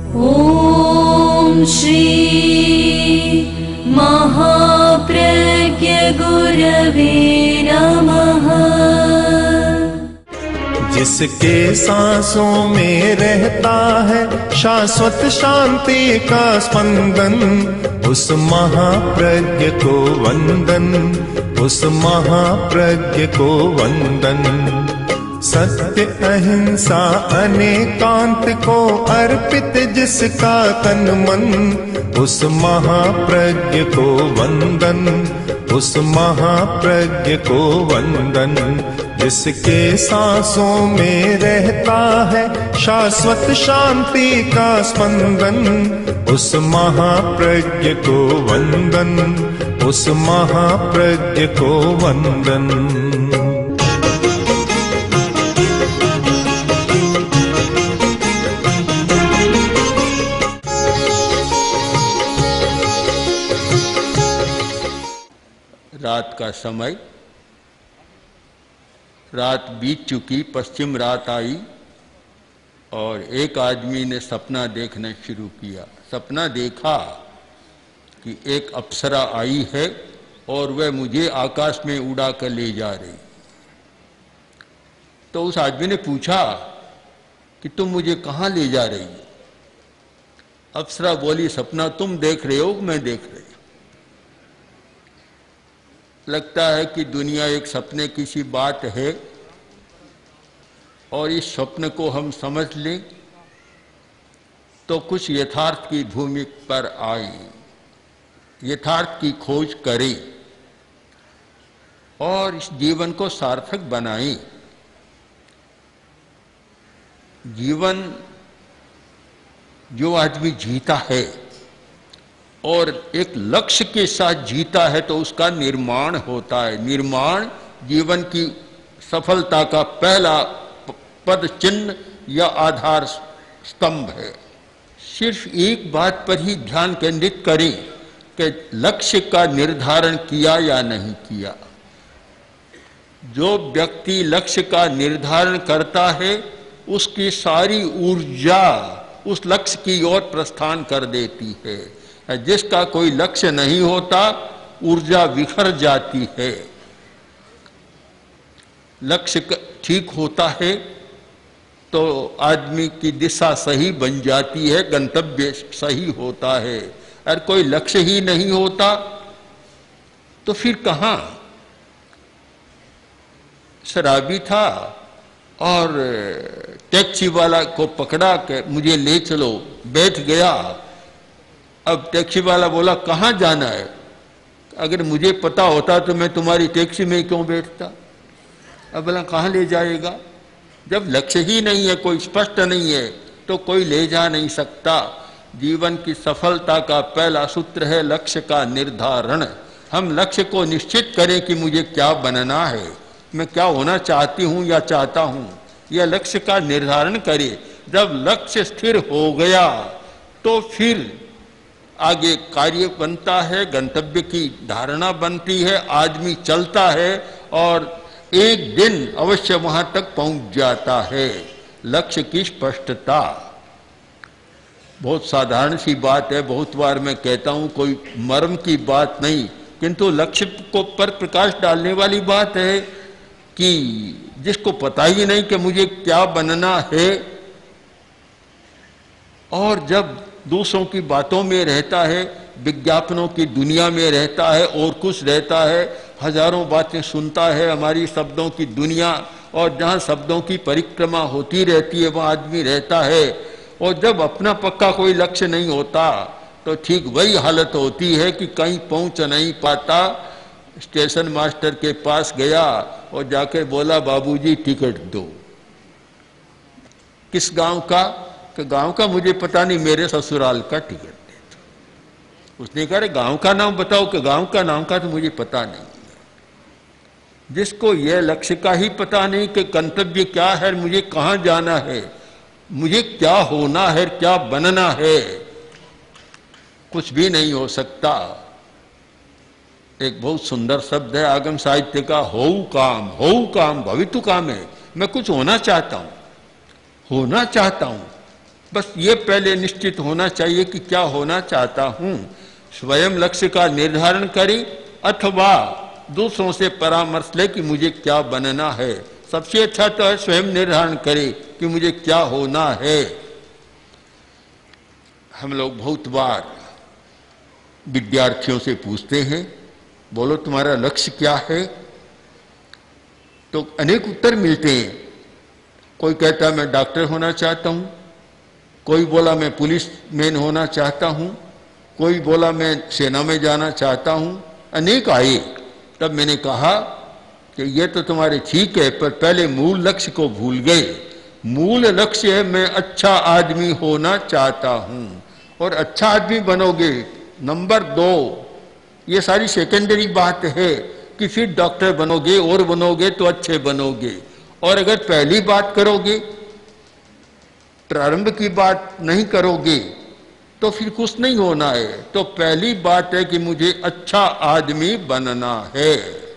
ॐ श्री महाप्रज्ञ गुरवे नमः। जिसके सांसों में रहता है शाश्वत शांति का स्पंदन, उस महाप्रज्ञ को वंदन, उस महाप्रज्ञ को वंदन। सत्य अहिंसा अनेकांत को अर्पित जिसका तन मन, उस महाप्रज्ञ को वंदन, उस महाप्रज्ञ को वंदन। जिसके सांसों में रहता है शाश्वत शांति का स्पंदन, उस महाप्रज्ञ को वंदन, उस महाप्रज्ञ को वंदन। रात का समय, रात बीत चुकी, पश्चिम रात आई और एक आदमी ने सपना देखना शुरू किया। सपना देखा कि एक अप्सरा आई है और वह मुझे आकाश में उड़ा कर ले जा रही। तो उस आदमी ने पूछा कि तुम मुझे कहाँ ले जा रही हो? अप्सरा बोली, सपना तुम देख रहे हो, मैं देख रही। लगता है कि दुनिया एक सपने की सी बात है और इस स्वप्न को हम समझ लें तो कुछ यथार्थ की भूमि पर आए, यथार्थ की खोज करें और इस जीवन को सार्थक बनाएं। जीवन जो आदमी जीता है और एक लक्ष्य के साथ जीता है तो उसका निर्माण होता है। निर्माण जीवन की सफलता का पहला पद चिन्ह या आधार स्तंभ है। सिर्फ एक बात पर ही ध्यान केंद्रित करें कि लक्ष्य का निर्धारण किया या नहीं किया। जो व्यक्ति लक्ष्य का निर्धारण करता है उसकी सारी ऊर्जा उस लक्ष्य की ओर प्रस्थान कर देती है। जिसका कोई लक्ष्य नहीं होता ऊर्जा बिखर जाती है। लक्ष्य ठीक होता है तो आदमी की दिशा सही बन जाती है, गंतव्य सही होता है। और कोई लक्ष्य ही नहीं होता तो फिर कहाँ? शराबी था और टैक्सी वाला को पकड़ा के मुझे ले चलो, बैठ गया। अब टैक्सी वाला बोला कहाँ जाना है? अगर मुझे पता होता तो मैं तुम्हारी टैक्सी में क्यों बैठता? अब बोला कहाँ ले जाएगा? जब लक्ष्य ही नहीं है, कोई स्पष्ट नहीं है तो कोई ले जा नहीं सकता। जीवन की सफलता का पहला सूत्र है लक्ष्य का निर्धारण। हम लक्ष्य को निश्चित करें कि मुझे क्या बनना है, मैं क्या होना चाहती हूँ या चाहता हूँ, यह लक्ष्य का निर्धारण करें। जब लक्ष्य स्थिर हो गया तो फिर आगे कार्य बनता है, गंतव्य की धारणा बनती है, आदमी चलता है और एक दिन अवश्य वहां तक पहुंच जाता है। लक्ष्य की स्पष्टता बहुत साधारण सी बात है, बहुत बार मैं कहता हूं, कोई मर्म की बात नहीं, किंतु लक्ष्य को पर प्रकाश डालने वाली बात है कि जिसको पता ही नहीं कि मुझे क्या बनना है और जब दूसरों की बातों में रहता है, विज्ञापनों की दुनिया में रहता है और कुछ रहता है, हजारों बातें सुनता है, हमारी शब्दों की दुनिया, और जहाँ शब्दों की परिक्रमा होती रहती है वहाँ आदमी रहता है। और जब अपना पक्का कोई लक्ष्य नहीं होता तो ठीक वही हालत होती है कि कहीं पहुँच नहीं पाता। स्टेशन मास्टर के पास गया और जाके बोला बाबूजी टिकट दो। किस गांव का? कि गांव का मुझे पता नहीं, मेरे ससुराल का टिकट दे दो। उसने कहा गांव का नाम बताओ। कि गांव का नाम का तो मुझे पता नहीं। जिसको यह लक्ष्य का ही पता नहीं कि गंतव्य क्या है, मुझे कहाँ जाना है, मुझे क्या होना है, क्या बनना है, कुछ भी नहीं हो सकता। एक बहुत सुंदर शब्द है आगम साहित्य का, होऊ काम भवितु काम है। मैं कुछ होना चाहता हूं, होना चाहता हूं, बस ये पहले निश्चित होना चाहिए कि क्या होना चाहता हूं। स्वयं लक्ष्य का निर्धारण करें अथवा दूसरों से परामर्श ले कि मुझे क्या बनना है। सबसे अच्छा तो है स्वयं निर्धारण करें कि मुझे क्या होना है। हम लोग बहुत बार विद्यार्थियों से पूछते हैं, बोलो तुम्हारा लक्ष्य क्या है, तो अनेक उत्तर मिलते हैं। कोई कहता है मैं डॉक्टर होना चाहता हूं, कोई बोला मैं पुलिस मैन होना चाहता हूं, कोई बोला मैं सेना में जाना चाहता हूं। अनेक आए। तब मैंने कहा कि ये तो तुम्हारे ठीक है, पर पहले मूल लक्ष्य को भूल गए। मूल लक्ष्य है मैं अच्छा आदमी होना चाहता हूं, और अच्छा आदमी बनोगे। नंबर 2, ये सारी सेकेंडरी बात है कि फिर डॉक्टर बनोगे और बनोगे तो अच्छे बनोगे। और अगर पहली बात करोगे, प्रारंभ की बात नहीं करोगे, तो फिर कुछ नहीं होना है। तो पहली बात है कि मुझे अच्छा आदमी बनना है,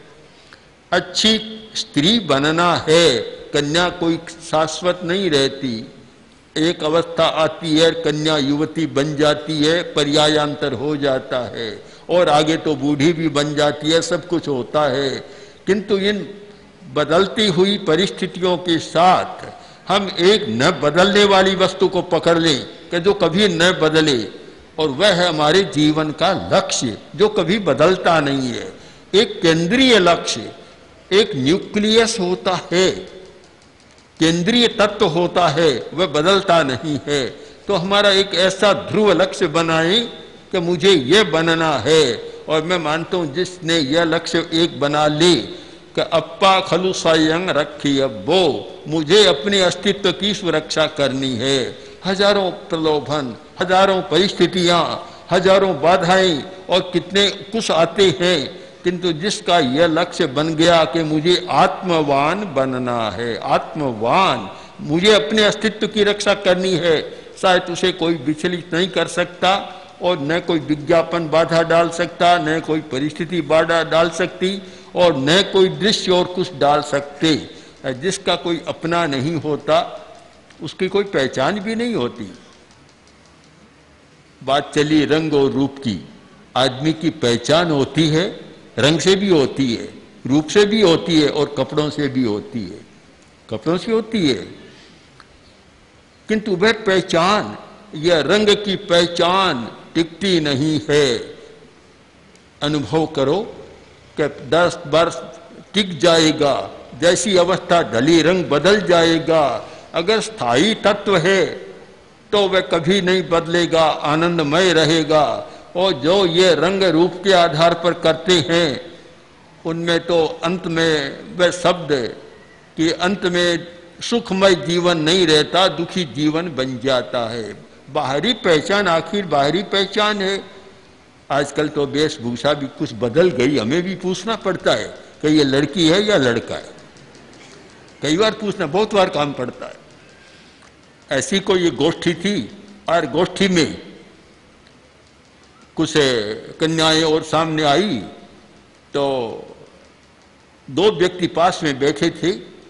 अच्छी स्त्री बनना है। कन्या कोई शाश्वत नहीं रहती, एक अवस्था आती है कन्या युवती बन जाती है, पर्यायांतर हो जाता है, और आगे तो बूढ़ी भी बन जाती है, सब कुछ होता है। किंतु इन बदलती हुई परिस्थितियों के साथ हम एक न बदलने वाली वस्तु को पकड़ लें कि जो कभी न बदले, और वह है हमारे जीवन का लक्ष्य जो कभी बदलता नहीं है। एक केंद्रीय लक्ष्य, एक न्यूक्लियस होता है, केंद्रीय तत्व होता है, वह बदलता नहीं है। तो हमारा एक ऐसा ध्रुव लक्ष्य बनाएं कि मुझे यह बनना है। और मैं मानता हूं जिसने यह लक्ष्य एक बना ली कि अप्पा खलु स्वयं रखी अब्बो, मुझे अपने अस्तित्व की सुरक्षा करनी है। हजारों प्रलोभन, हजारों परिस्थितियां, हजारों बाधाएं और कितने कुछ आते हैं, किंतु जिसका यह लक्ष्य बन गया कि मुझे आत्मवान बनना है, आत्मवान, मुझे अपने अस्तित्व की रक्षा करनी है, शायद उसे कोई विचलित नहीं कर सकता, और न कोई विज्ञापन बाधा डाल सकता, न कोई परिस्थिति बाधा डाल सकती, और न कोई दृश्य और कुछ डाल सकते। जिसका कोई अपना नहीं होता उसकी कोई पहचान भी नहीं होती। बात चली रंग और रूप की। आदमी की पहचान होती है, रंग से भी होती है, रूप से भी होती है, और कपड़ों से भी होती है। कपड़ों से होती है, किंतु वह पहचान, यह रंग की पहचान टिकती नहीं है। अनुभव करो कि 10 वर्ष टिक जाएगा, जैसी अवस्था ढली रंग बदल जाएगा। अगर स्थायी तत्व है तो वह कभी नहीं बदलेगा, आनंदमय रहेगा। और जो ये रंग रूप के आधार पर करते हैं, उनमें तो अंत में वह शब्द कि अंत में सुखमय जीवन नहीं रहता, दुखी जीवन बन जाता है। बाहरी पहचान आखिर बाहरी पहचान है। आजकल तो वेशभूषा भी कुछ बदल गई, हमें भी पूछना पड़ता है कि ये लड़की है या लड़का है। कई बार पूछना, बहुत बार काम पड़ता है। ऐसी कोई गोष्ठी थी, और गोष्ठी में कुछ कन्याएं और सामने आई, तो 2 व्यक्ति पास में बैठे थे।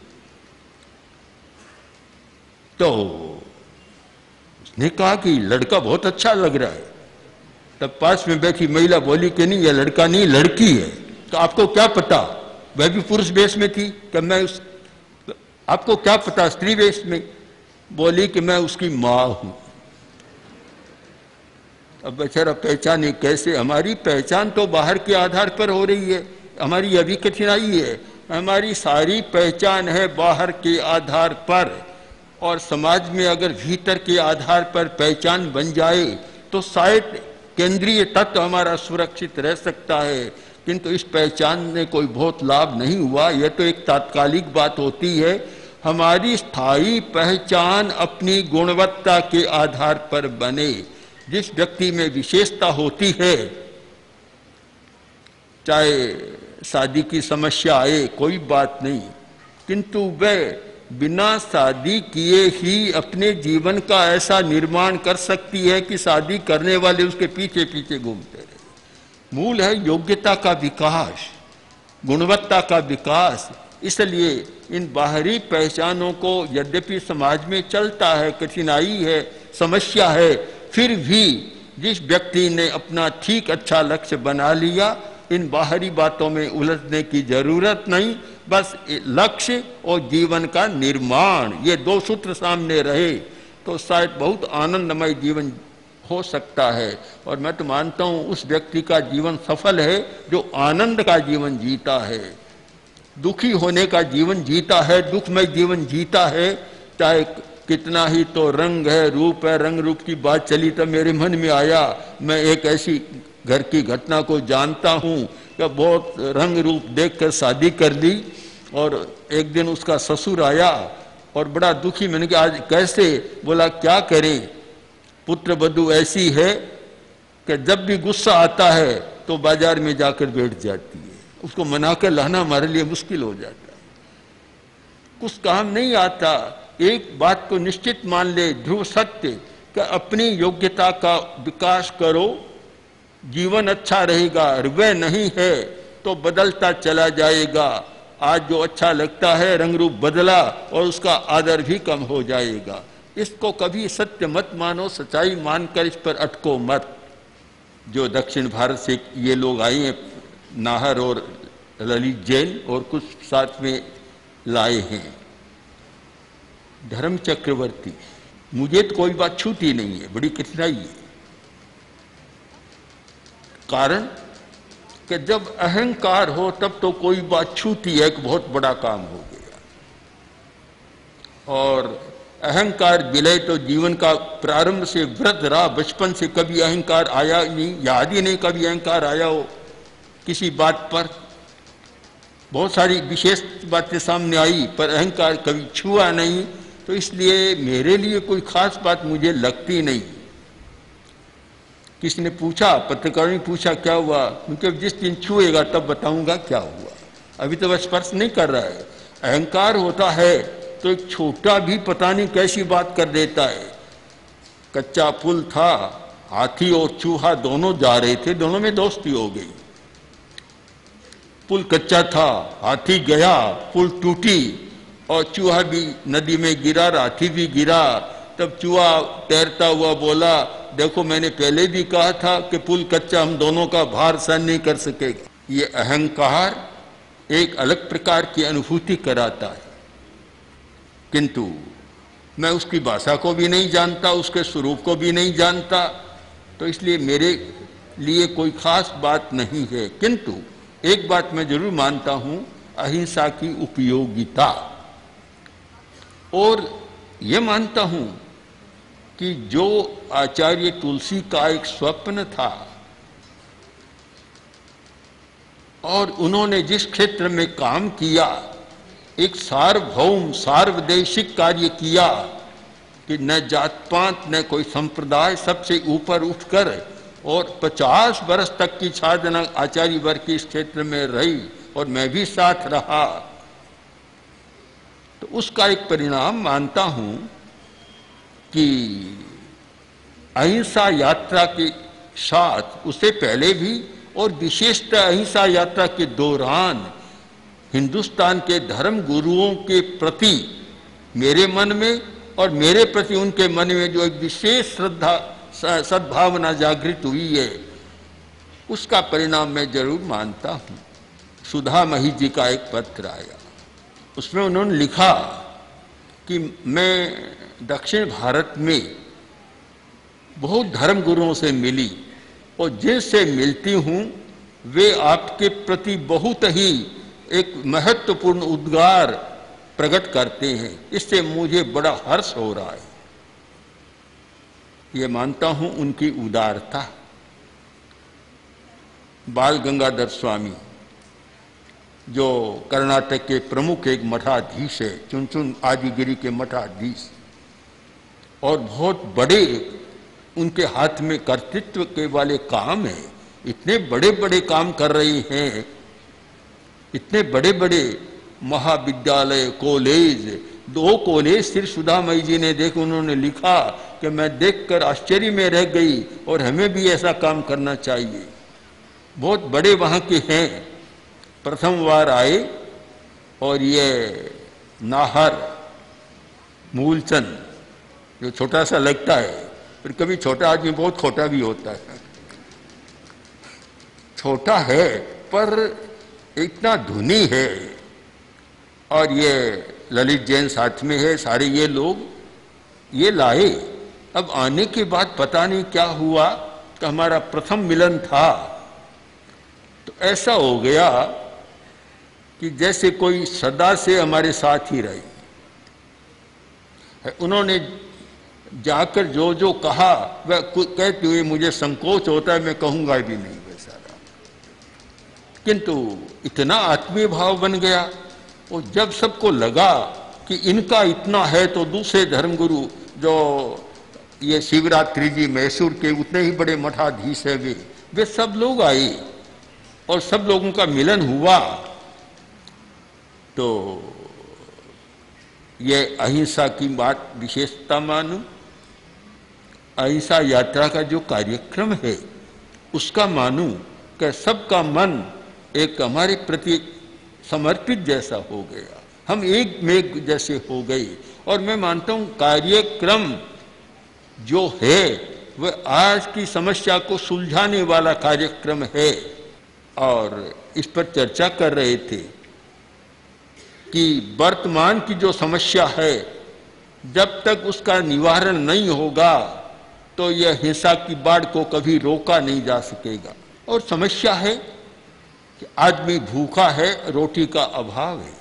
तो उसने कहा कि लड़का बहुत अच्छा लग रहा है। तब पास में बैठी महिला बोली कि नहीं, यह लड़का नहीं लड़की है। तो आपको क्या पता? वह भी पुरुष वेश में थी कि मैं आपको क्या पता? स्त्री वेश में। बोली कि मैं उसकी मां हूं। अब बेचारा पहचाने कैसे? हमारी पहचान तो बाहर के आधार पर हो रही है, हमारी अभी कठिनाई है। हमारी सारी पहचान है बाहर के आधार पर, और समाज में अगर भीतर के आधार पर पहचान बन जाए तो शायद केंद्रीय तत्व हमारा सुरक्षित रह सकता है। किंतु इस पहचान में कोई बहुत लाभ नहीं हुआ। यह तो एक तात्कालिक बात होती है। हमारी स्थायी पहचान अपनी गुणवत्ता के आधार पर बने। जिस व्यक्ति में विशेषता होती है, चाहे शादी की समस्या आए कोई बात नहीं, किंतु वह बिना शादी किए ही अपने जीवन का ऐसा निर्माण कर सकती है कि शादी करने वाले उसके पीछे पीछे घूमते रहे। मूल है योग्यता का विकास, गुणवत्ता का विकास। इसलिए इन बाहरी पहचानों को यद्यपि समाज में चलता है, कठिनाई है, समस्या है, फिर भी जिस व्यक्ति ने अपना ठीक अच्छा लक्ष्य बना लिया, इन बाहरी बातों में उलझने की जरूरत नहीं। बस लक्ष्य और जीवन का निर्माण, ये दो सूत्र सामने रहे तो शायद बहुत आनंदमय जीवन हो सकता है। और मैं तो मानता हूँ उस व्यक्ति का जीवन सफल है जो आनंद का जीवन जीता है, दुखी होने का जीवन जीता है, दुखमय जीवन जीता है। चाहे कितना ही तो रंग है, रूप है, रंग रूप की बात चली तो मेरे मन में आया, मैं एक ऐसी घर की घटना को जानता हूँ कि बहुत रंग रूप देखकर शादी कर ली और एक दिन उसका ससुर आया और बड़ा दुखी। मैंने कहा आज कैसे? बोला क्या करें, पुत्र वधू ऐसी है कि जब भी गुस्सा आता है तो बाजार में जाकर बैठ जाती है, उसको मना कर लाना हमारे लिए मुश्किल हो जाता है, कुछ काम नहीं आता। एक बात को निश्चित मान ले, ध्रुव सत्य, कि अपनी योग्यता का विकास करो, जीवन अच्छा रहेगा। वह नहीं है तो बदलता चला जाएगा। आज जो अच्छा लगता है रंग रूप बदला और उसका आदर भी कम हो जाएगा। इसको कभी सत्य मत मानो, सच्चाई मानकर इस पर अटको मत। जो दक्षिण भारत से ये लोग आए हैं, नाहर और ललित जैन और कुछ साथ में लाए हैं, धर्म चक्रवर्ती, मुझे तो कोई बात छूती नहीं है, बड़ी कठिनाई है। कारण कि जब अहंकार हो तब तो कोई बात छूती है, एक बहुत बड़ा काम हो गया। और अहंकार विलय तो जीवन का प्रारंभ से वृद्ध रहा, बचपन से कभी अहंकार आया नहीं, याद ही नहीं कभी अहंकार आया हो किसी बात पर। बहुत सारी विशेष बातें सामने आई पर अहंकार कभी छुआ नहीं, तो इसलिए मेरे लिए कोई खास बात मुझे लगती नहीं। किसी ने पूछा, पत्रकारों ने पूछा क्या हुआ, क्योंकि जिस दिन छुएगा तब बताऊंगा क्या हुआ, अभी तो वह स्पर्श नहीं कर रहा है। अहंकार होता है तो एक छोटा भी पता नहीं कैसी बात कर देता है। कच्चा पुल था, हाथी और चूहा दोनों जा रहे थे, दोनों में दोस्ती हो गई। पुल कच्चा था, हाथी गया, पुल टूटी और चूहा भी नदी में गिरा, हाथी भी गिरा। तब चूहा तैरता हुआ बोला, देखो मैंने पहले भी कहा था कि पुल कच्चा, हम दोनों का भार सहन नहीं कर सकेगा। ये अहंकार एक अलग प्रकार की अनुभूति कराता है, किंतु मैं उसकी भाषा को भी नहीं जानता, उसके स्वरूप को भी नहीं जानता, तो इसलिए मेरे लिए कोई खास बात नहीं है। किंतु एक बात मैं जरूर मानता हूं, अहिंसा की उपयोगिता। और ये मानता हूं कि जो आचार्य तुलसी का एक स्वप्न था और उन्होंने जिस क्षेत्र में काम किया, एक सार्वभौम सार्वदेशिक कार्य किया कि न जात पात न कोई संप्रदाय, सबसे ऊपर उठकर, और 50 वर्ष तक की साधना आचार्य वर्ग के इस क्षेत्र में रही और मैं भी साथ रहा, तो उसका एक परिणाम मानता हूं कि अहिंसा यात्रा के साथ, उससे पहले भी और विशेषतः अहिंसा यात्रा के दौरान हिंदुस्तान के धर्म गुरुओं के प्रति मेरे मन में और मेरे प्रति उनके मन में जो एक विशेष श्रद्धा सद्भावना जागृत हुई है, उसका परिणाम मैं जरूर मानता हूँ। सुधा मही जी का एक पत्र आया, उसमें उन्होंने लिखा कि मैं दक्षिण भारत में बहुत धर्म गुरुओं से मिली और जिनसे मिलती हूँ वे आपके प्रति बहुत ही एक महत्वपूर्ण उद्गार प्रकट करते हैं, इससे मुझे बड़ा हर्ष हो रहा है। ये मानता हूं उनकी उदारता। बाल गंगाधर स्वामी जो कर्नाटक के प्रमुख एक मठाधीश है, चुनचुन आदिगिरी के मठाधीश, और बहुत बड़े उनके हाथ में कर्तृत्व के वाले काम है, इतने बड़े बड़े काम कर रहे हैं, इतने बड़े बड़े महाविद्यालय, कॉलेज, 2 कॉलेज सिर्फ सुधामयी जी ने देख, उन्होंने लिखा कि मैं देखकर आश्चर्य में रह गई और हमें भी ऐसा काम करना चाहिए। बहुत बड़े वहाँ के हैं, प्रथम बार आए और ये नाहर, मूलचंद, जो छोटा सा लगता है, फिर कभी छोटा आदमी बहुत खोटा भी होता है। छोटा है पर इतना धुनी है। और ये ललित जैन साथ में है, सारे ये लोग ये लाए। अब आने के बाद पता नहीं क्या हुआ कि हमारा प्रथम मिलन था तो ऐसा हो गया कि जैसे कोई सदा से हमारे साथ ही रही। उन्होंने जाकर जो जो कहा वह कहते हुए मुझे संकोच होता है, मैं कहूंगा भी नहीं वैसा रहा, किंतु इतना आत्मीय भाव बन गया। और जब सबको लगा कि इनका इतना है तो दूसरे धर्मगुरु जो ये शिवरात्रि जी मैसूर के उतने ही बड़े मठाधीश है वे सब लोग आए और सब लोगों का मिलन हुआ। तो ये अहिंसा की बात विशेषता मानूं। अहिंसा यात्रा का जो कार्यक्रम है उसका मानूं कि सबका मन एक हमारे प्रति समर्पित जैसा हो गया, हम एक मेघ जैसे हो गए। और मैं मानता हूं कार्यक्रम जो है वह आज की समस्या को सुलझाने वाला कार्यक्रम है। और इस पर चर्चा कर रहे थे कि वर्तमान की जो समस्या है जब तक उसका निवारण नहीं होगा तो यह हिंसा की बाढ़ को कभी रोका नहीं जा सकेगा। और समस्या है कि आदमी भूखा है, रोटी का अभाव है।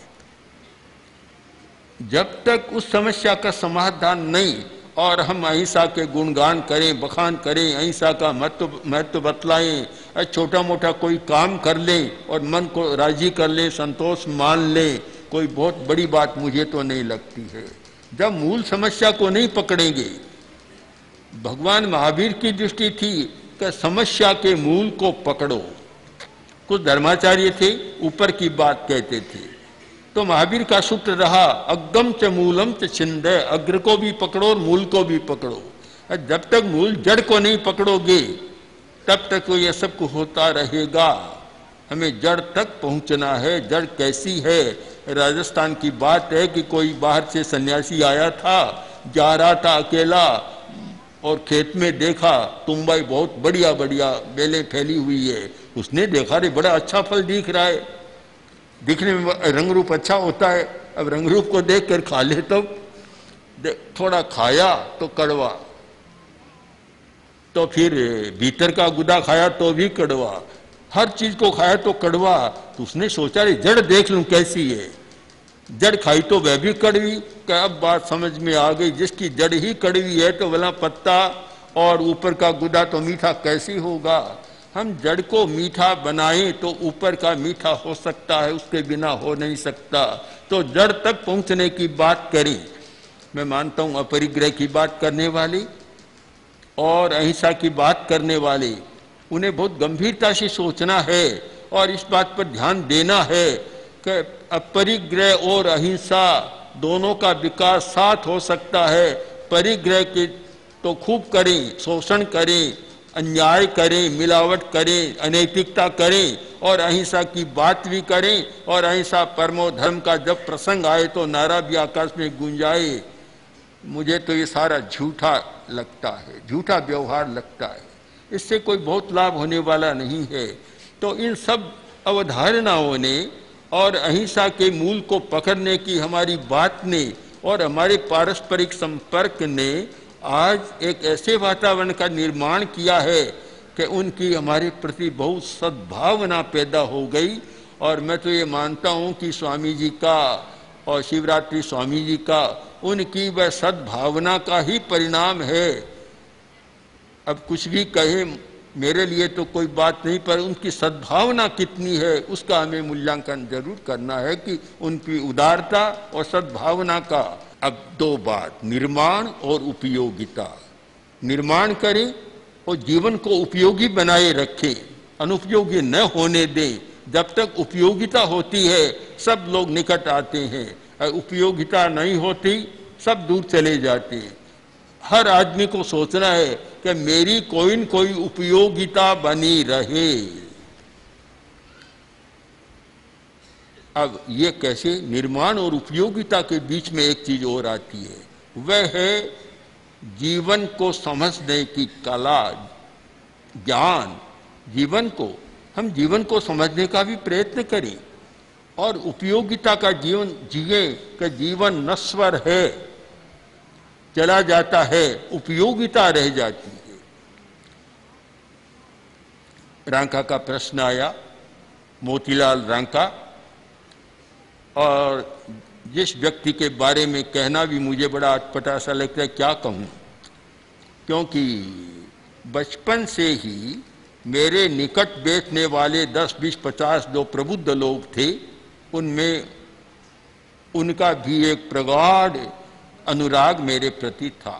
जब तक उस समस्या का समाधान नहीं और हम अहिंसा के गुणगान करें, बखान करें, अहिंसा का महत्व बतलाएं, छोटा मोटा कोई काम कर लें और मन को राजी कर लें, संतोष मान लें, कोई बहुत बड़ी बात मुझे तो नहीं लगती है। जब मूल समस्या को नहीं पकड़ेंगे, भगवान महावीर की दृष्टि थी कि समस्या के मूल को पकड़ो। कुछ धर्माचार्य थे ऊपर की बात कहते थे, तो महावीर का सूत्र रहा अग्गम च मूलम च छिंदय, अग्र को भी पकड़ो और मूल को भी पकड़ो। जब तक मूल जड़ को नहीं पकड़ोगे तब तक तो यह सब होता रहेगा। हमें जड़ तक पहुंचना है। जड़ कैसी है? राजस्थान की बात है कि कोई बाहर से सन्यासी आया था, जा रहा था अकेला और खेत में देखा तुम्बाई बहुत बढ़िया बढ़िया बेलें फैली हुई है। उसने देखा रे बड़ा अच्छा फल दिख रहा है, दिखने में रंग रूप अच्छा होता है। अब रंग रूप को देख कर खा ले, तो थोड़ा खाया तो कड़वा, तो फिर भीतर का गुदा खाया तो भी कड़वा, हर चीज को खाया तो कड़वा। तो उसने सोचा रे जड़ देख लूं कैसी है। जड़ खाई तो वह भी कड़वी। अब बात समझ में आ गई, जिसकी जड़ ही कड़वी है तो भला पत्ता और ऊपर का गुदा तो मीठा कैसी होगा। हम जड़ को मीठा बनाएं तो ऊपर का मीठा हो सकता है, उसके बिना हो नहीं सकता। तो जड़ तक पहुंचने की बात करें। मैं मानता हूं अपरिग्रह की बात करने वाले और अहिंसा की बात करने वाले, उन्हें बहुत गंभीरता से सोचना है और इस बात पर ध्यान देना है कि अपरिग्रह और अहिंसा दोनों का विकास साथ हो सकता है। परिग्रह के तो खूब करें, शोषण करें, अन्याय करें, मिलावट करें, अनैतिकता करें, और अहिंसा की बात भी करें। और अहिंसा परमो धर्म का जब प्रसंग आए तो नारा भी आकाश में गूंजाए। मुझे तो ये सारा झूठा लगता है, झूठा व्यवहार लगता है, इससे कोई बहुत लाभ होने वाला नहीं है। तो इन सब अवधारणाओं ने और अहिंसा के मूल को पकड़ने की हमारी बात ने और हमारे पारस्परिक संपर्क ने आज एक ऐसे वातावरण का निर्माण किया है कि उनकी हमारे प्रति बहुत सद्भावना पैदा हो गई। और मैं तो ये मानता हूँ कि स्वामी जी का और शिवरात्रि स्वामी जी का, उनकी वह सद्भावना का ही परिणाम है। अब कुछ भी कहे मेरे लिए तो कोई बात नहीं, पर उनकी सद्भावना कितनी है उसका हमें मूल्यांकन जरूर करना है कि उनकी उदारता और सद्भावना का। अब दो बात, निर्माण और उपयोगिता। निर्माण करें और जीवन को उपयोगी बनाए रखें, अनुपयोगी न होने दें। जब तक उपयोगिता होती है सब लोग निकट आते हैं, उपयोगिता नहीं होती सब दूर चले जाते हैं। हर आदमी को सोचना है कि मेरी कोई न कोई उपयोगिता बनी रहे। अब ये कैसे? निर्माण और उपयोगिता के बीच में एक चीज और आती है, वह है जीवन को समझने की कला, ज्ञान, जीवन को समझने का भी प्रयत्न करें और उपयोगिता का जीवन जिए कि जीवन नश्वर है, चला जाता है, उपयोगिता रह जाती है। रांका का प्रश्न आया, मोतीलाल रांका, और जिस व्यक्ति के बारे में कहना भी मुझे बड़ा अटपटा सा लगता है, क्या कहूँ, क्योंकि बचपन से ही मेरे निकट बैठने वाले 10, 20, 50 जो प्रबुद्ध लोग थे, उनमें उनका भी एक प्रगाढ़ अनुराग मेरे प्रति था।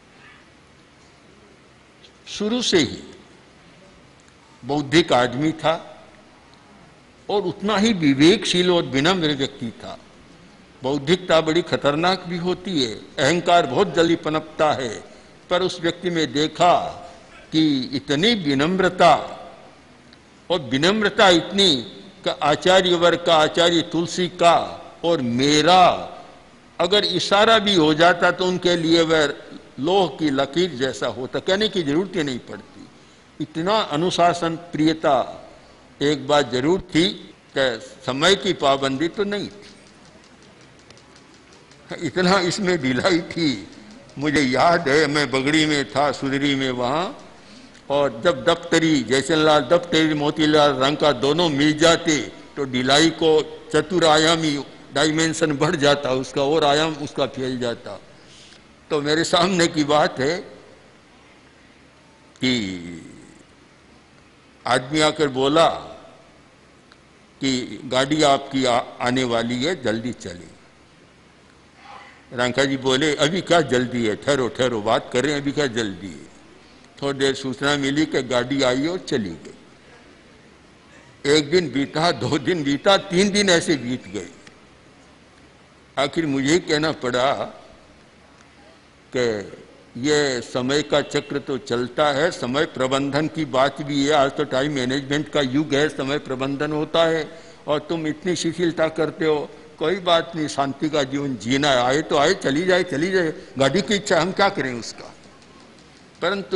शुरू से ही बौद्धिक आदमी था और उतना ही विवेकशील और विनम्र व्यक्ति था। बौद्धिकता बड़ी खतरनाक भी होती है, अहंकार बहुत जल्दी पनपता है, पर उस व्यक्ति में देखा कि इतनी विनम्रता, और विनम्रता इतनी कि आचार्य वर्ग का, आचार्य तुलसी का और मेरा अगर इशारा भी हो जाता तो उनके लिए वह लोह की लकीर जैसा होता, कहने की जरूरत ही नहीं पड़ती। इतना अनुशासन प्रियता एक बात जरूर थी कि समय की पाबंदी तो नहीं थी, इतना इसमें ढिलाई थी। मुझे याद है मैं बगड़ी में था, सुधरी में वहाँ, और जब दफ्तरी जयसनलाल दफ्तरी मोतीलाल रांका दोनों मिल जाते तो ढिलाई को चतुरायामी डायमेंशन बढ़ जाता, उसका और आयाम उसका फैल जाता। तो मेरे सामने की बात है कि आदमी आकर बोला कि गाड़ी आपकी आने वाली है, जल्दी चले। रांका जी बोले, अभी क्या जल्दी है, ठहरो ठहरो बात करें, अभी क्या जल्दी है। थोड़ी देर सूचना मिली कि गाड़ी आई और चली गई। एक दिन बीता, 2 दिन बीता, 3 दिन ऐसे बीत गए। आखिर मुझे कहना पड़ा कि ये समय का चक्र तो चलता है, समय प्रबंधन की बात भी है। आज तो टाइम मैनेजमेंट का युग है, समय प्रबंधन होता है, और तुम इतनी शिथिलता करते हो। कोई बात नहीं, शांति का जीवन जीना है, आए तो आए, चली जाए चली जाए, गाड़ी की इच्छा, हम क्या करें उसका। परंतु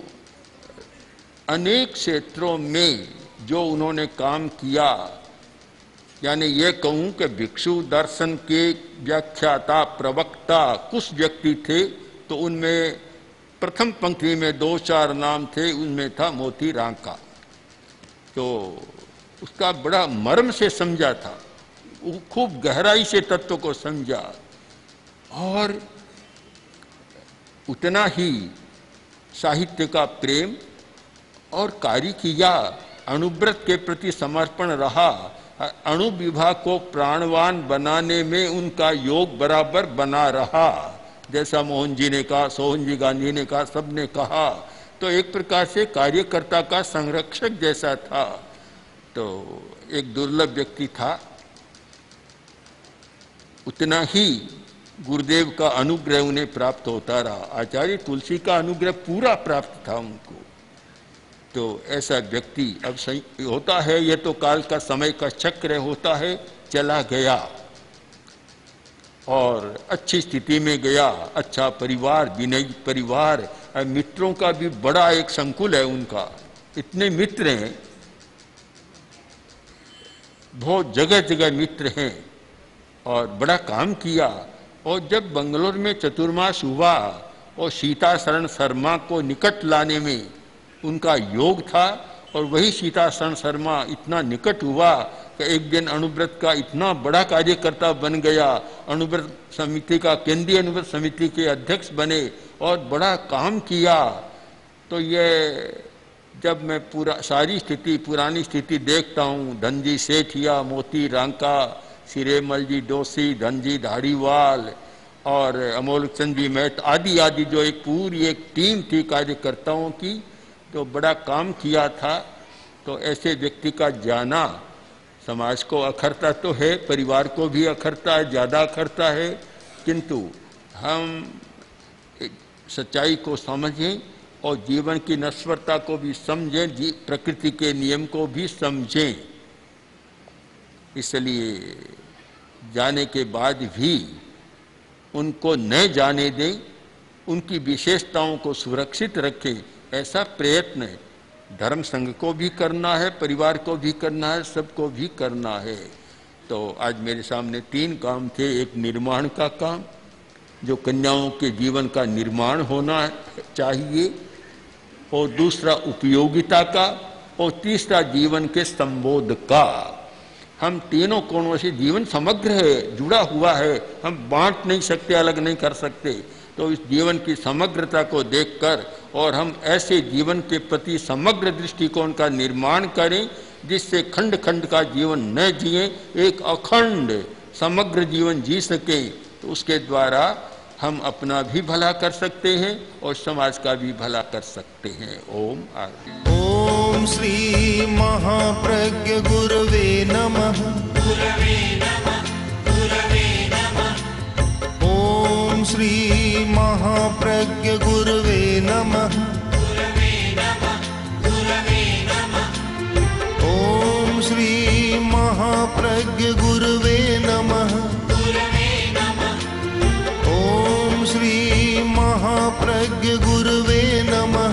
अनेक क्षेत्रों में जो उन्होंने काम किया, यानी ये कहूँ कि भिक्षु दर्शन के व्याख्याता, प्रवक्ता कुछ व्यक्ति थे, तो उनमें प्रथम पंक्ति में 2-4 नाम थे, उनमें था मोती रांका। तो उसका बड़ा मर्म से समझा था, खूब गहराई से तत्व को समझा, और उतना ही साहित्य का प्रेम और कार्य किया, अणुव्रत के प्रति समर्पण रहा, अणु विभाग को प्राणवान बनाने में उनका योग बराबर बना रहा, जैसा मोहन जी ने कहा, सोहन जी गांधी ने कहा, सब ने कहा। तो एक प्रकार से कार्यकर्ता का संरक्षक जैसा था। तो एक दुर्लभ व्यक्ति था। उतना ही गुरुदेव का अनुग्रह उन्हें प्राप्त होता रहा, आचार्य तुलसी का अनुग्रह पूरा प्राप्त था उनको। तो ऐसा व्यक्ति अब सही होता है, यह तो काल का समय का चक्र होता है, चला गया और अच्छी स्थिति में गया, अच्छा परिवार, विनयी परिवार, मित्रों का भी बड़ा एक संकुल है उनका, इतने मित्र हैं, बहुत जगह जगह मित्र हैं, और बड़ा काम किया। और जब बंगलोर में चतुर्मास हुआ और सीता शरण शर्मा को निकट लाने में उनका योग था, और वही सीता शरण शर्मा इतना निकट हुआ कि एक दिन अणुव्रत का इतना बड़ा कार्यकर्ता बन गया, अणुव्रत समिति का, केंद्रीय अणुव्रत समिति के अध्यक्ष बने और बड़ा काम किया। तो ये जब मैं सारी स्थिति, पुरानी स्थिति देखता हूँ, धनजी सेठिया, मोती रांका, सिरेमल जी डोसी, धनजी धारीवाल और अमोल चंद जी मैट आदि आदि, जो एक पूरी एक टीम थी कार्यकर्ताओं की, तो बड़ा काम किया था। तो ऐसे व्यक्ति का जाना समाज को अखरता तो है, परिवार को भी अखरता है, ज़्यादा अखरता है, किंतु हम सच्चाई को समझें और जीवन की नश्वरता को भी समझें, प्रकृति के नियम को भी समझें। इसलिए जाने के बाद भी उनको न जाने दें, उनकी विशेषताओं को सुरक्षित रखें, ऐसा प्रयत्न धर्म संघ को भी करना है, परिवार को भी करना है, सबको भी करना है। तो आज मेरे सामने 3 काम थे। एक निर्माण का काम, जो कन्याओं के जीवन का निर्माण होना चाहिए, और दूसरा उपयोगिता का, और तीसरा जीवन के संबोध का। हम तीनों कोणों से जीवन समग्र है, जुड़ा हुआ है, हम बांट नहीं सकते, अलग नहीं कर सकते। तो इस जीवन की समग्रता को देखकर और हम ऐसे जीवन के प्रति समग्र दृष्टिकोण का निर्माण करें जिससे खंड खंड का जीवन न जिए, एक अखंड समग्र जीवन जी सके। तो उसके द्वारा हम अपना भी भला कर सकते हैं और समाज का भी भला कर सकते हैं। ओम आरती। ओम श्री महाप्रज्ञ गुरवे नमः। गुरवे नमः, गुरवे नमः। ओम श्री महाप्रज्ञ गुरवे नमः। गुरवे नमः, गुरवे नमः। ओम श्री महाप्रज्ञ गुरवे नमः। गुरवे नमः। ओम श्री महाप्रज्ञ गुरवे नमः।